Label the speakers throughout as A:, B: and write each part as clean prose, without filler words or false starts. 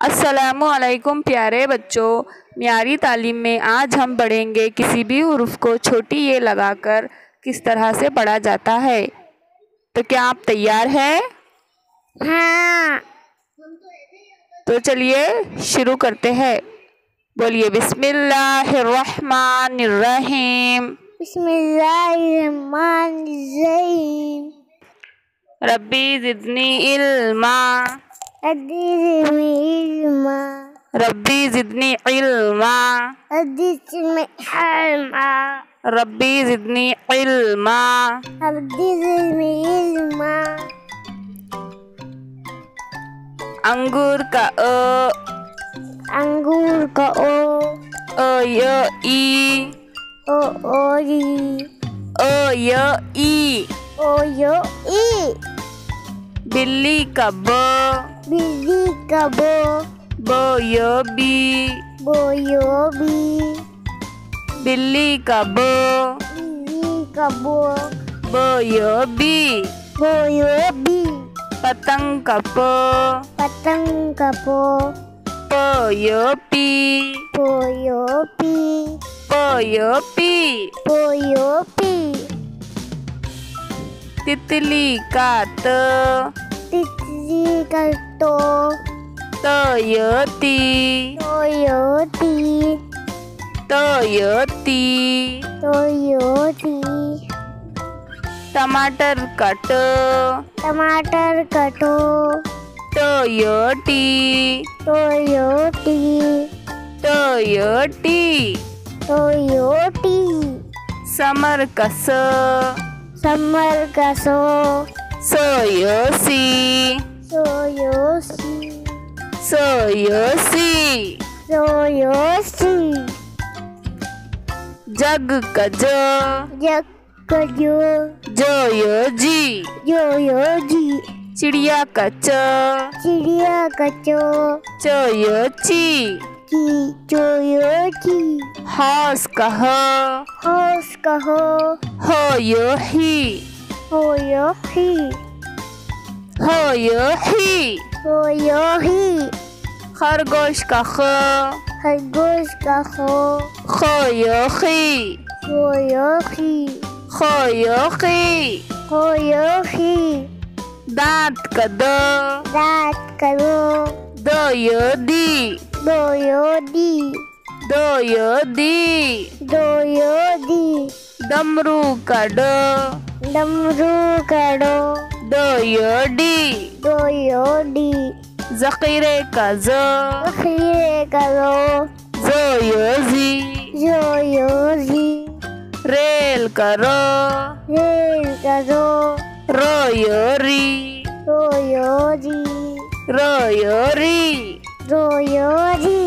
A: अस्सलामु अलैकुम प्यारे बच्चों, म्यारी तालीम में आज हम पढ़ेंगे किसी भी हुर्फ को छोटी ये लगाकर किस तरह से पढ़ा जाता है। तो क्या आप तैयार हैं?
B: हाँ।
A: तो चलिए शुरू करते हैं। बोलिए बिस्मिल्लाहिर्रहमानिर्रहीम।
B: बिस्मिल्लाहिर्रहमानिर्रहीम।
A: रब्बी ज़िदनी इल्मा।
B: रब्बी ज़िदनी इल्मा।
A: रब्बी ज़िदनी इल्मा।
B: रब्बी ज़िदनी इल्मा।
A: रब्बी ज़िदनी इल्मा।
B: रब्बी ज़िदनी इल्मा।
A: अंगूर का अ।
B: अंगूर का ओ।
A: अ य ई।
B: ओ ई।
A: अ य ई।
B: ओ ई।
A: बिल्ली का ब।
B: बिल्ली का बो।
A: ब य बी।
B: बो बी।
A: बिल्ली का ब।
B: बिल्ली का बो।
A: ब य बी।
B: बो बी।
A: पतंग का प।
B: पतंग का पो।
A: प य पी।
B: पो पी।
A: प य पी।
B: पो पी।
A: तितली का त।
B: तितली का तो।
A: त य ती।
B: तो ती।
A: त य ती।
B: तो ती।
A: टमाटर का ट।
B: टमाटर का टो।
A: ट य टी।
B: तो टी।
A: ट य टी।
B: तो टी।
A: समर का स।
B: समर का सो।
A: स य सी।
B: सो सी।
A: स य सी।
B: सो सी।
A: जग का ज।
B: जग का जो।
A: ज य जी।
B: जो जी।
A: चिड़िया का च।
B: चिड़िया का चो।
A: च य ची।
B: ची। चो ची।
A: हास का ह।
B: होश का हो।
A: ह य ही।
B: हो ही।
A: ह य ही।
B: हो ही।
A: खरगोश का ख।
B: खरगोश का खो।
A: ख य खी।
B: हो ही।
A: ख य खी।
B: हो ही।
A: दांत का द।
B: दांत करो।
A: द य दी।
B: दो दी।
A: द य दी।
B: दो दी।
A: डमरू का ड।
B: डमरू करो।
A: ड य डी।
B: दो डी।
A: जखीरे का ज।
B: खीरे करो।
A: ज य जी।
B: जो जी।
A: रेल का र।
B: रेल करो।
A: र य री।
B: रो जी।
A: र य री।
B: रो जी।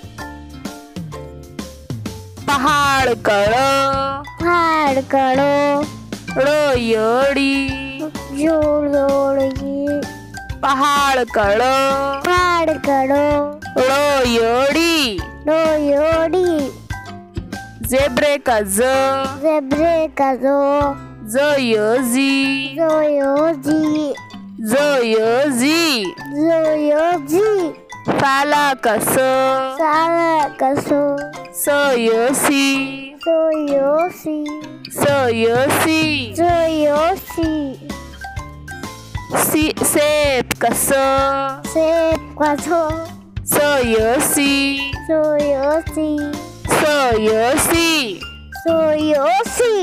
A: पहाड़ का ड़।
B: फाड़ करो।
A: ड़ य ड़ी।
B: जोड़ोड़ी।
A: पहाड़ का ड़।
B: फाड़ करो।
A: ड़ य ड़ी।
B: रोड़ी।
A: जेब्रे का ज।
B: जेब्रे करो।
A: ज य जी।
B: जो जी।
A: ज य जी।
B: जो जी।
A: साला का स।
B: सारा कसो।
A: स य सी।
B: सो सी।
A: स य सी।
B: जो सी।
A: सेब का स।
B: सेब कसो।
A: स य सी।
B: सो सी।
A: स य सी।
B: सो सी।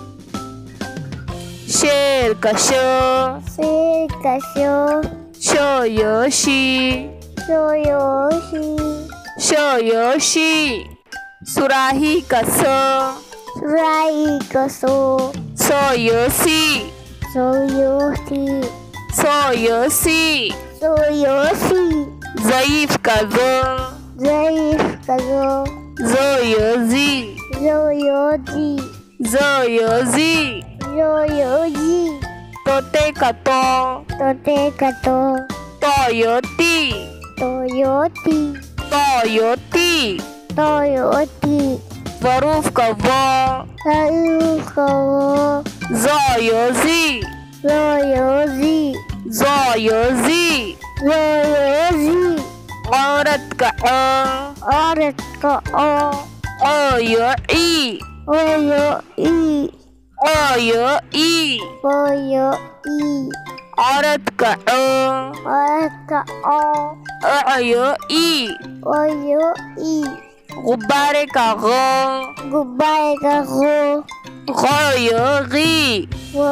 A: शेर का श।
B: शेर कसो।
A: श य शी।
B: सो सी।
A: श य शी। सुराही का स।
B: राई कसो।
A: स य सी।
B: सो सी।
A: स य सी।
B: सो सी।
A: ज़ईफ का ज़।
B: ज़ईफ करो।
A: ज़ य जी।
B: जो जी।
A: ज़ य जी।
B: जो जी।
A: तोते का तो।
B: तोते कटो।
A: तो य ती।
B: तो ती।
A: तो य ती।
B: तो ती।
A: ज़रूफ का व।
B: सरू करो।
A: ज़ य जी।
B: जो जी।
A: ज़ य जी।
B: जो जी।
A: ग़ औरत का
B: औरत का
A: ओ यो ई
B: ई
A: औरत का
B: औरत का
A: ई गुब्बारे का
B: गुब्बारे का
A: गी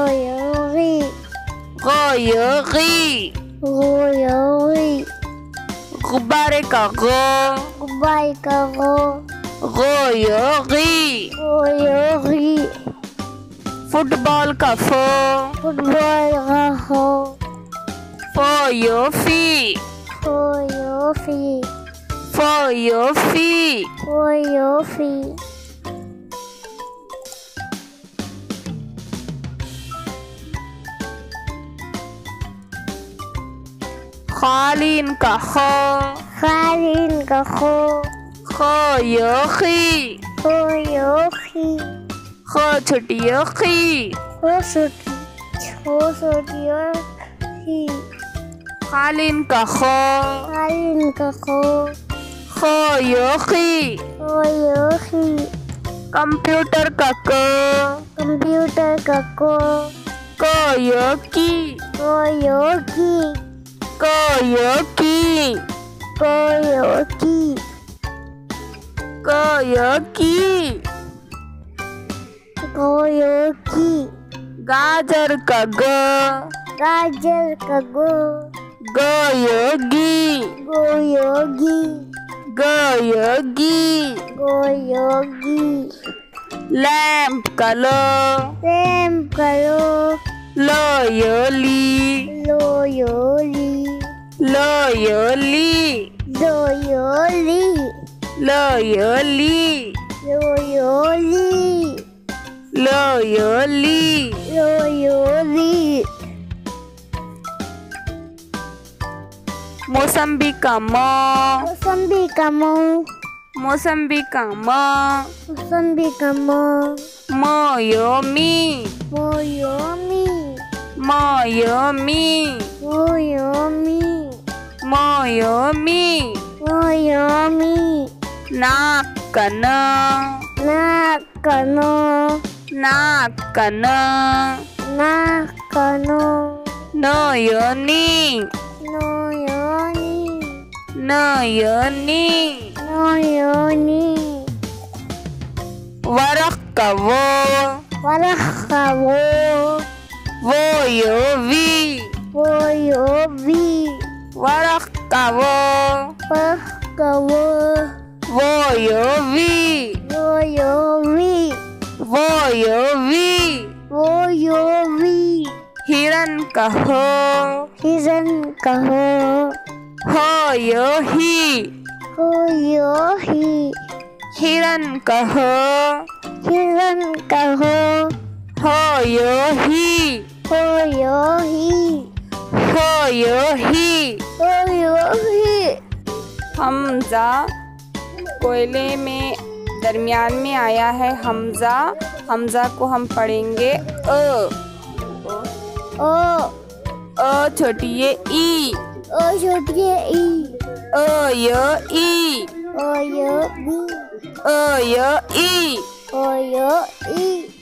A: गुब्बारे का
B: गुब्बारे का गी
A: फुटबॉल का
B: फुटबॉल का
A: फी खालिन का
B: खालिन का
A: खी छोटी खी खालिन का
B: खालिन का
A: खी कंप्यूटर का
B: कंप्यूटर का
A: की गाजर का
B: गाजर का गोयोगी
A: लैंप का
B: लैंप का
A: लोयोली मौसम्बी का
B: मौसम्बी का
A: मोयोमी नाक नयनी वरक का वरक का हिरन का हिरन का हमजा कोयले में दरमियान में आया है हमजा को हम पढ़ेंगे छोटी ये ई
B: ओ